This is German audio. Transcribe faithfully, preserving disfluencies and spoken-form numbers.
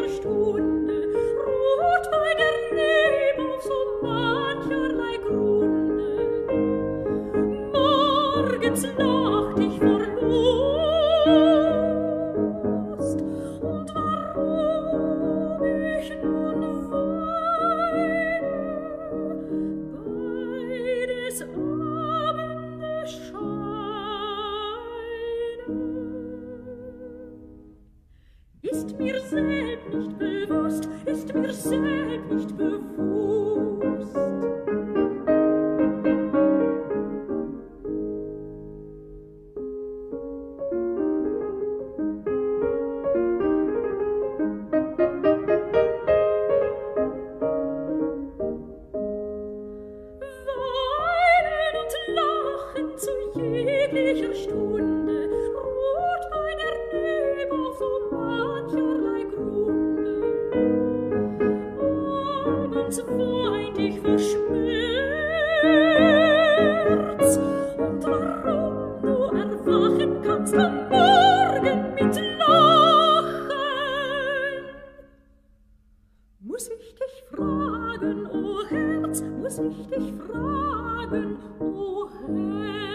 jeglicher Stunde ruht meine Liebe auf so mancherlei Grunde. Morgens lacht ich vor Lust, und warum ich nun weine, bei des Abendes Scheine. Ist mir selbst nicht bewusst, ist mir selbst nicht bewusst. Weinen und lachen zu jeglicher Stunde ruht meine Liebe auf so mancherlei Grunde. Abends weint ich vor Schmerz, und warum du erwachen kannst am Morgen mit Lachen? Muss ich dich fragen, o Herz, muss ich dich fragen, o Herz?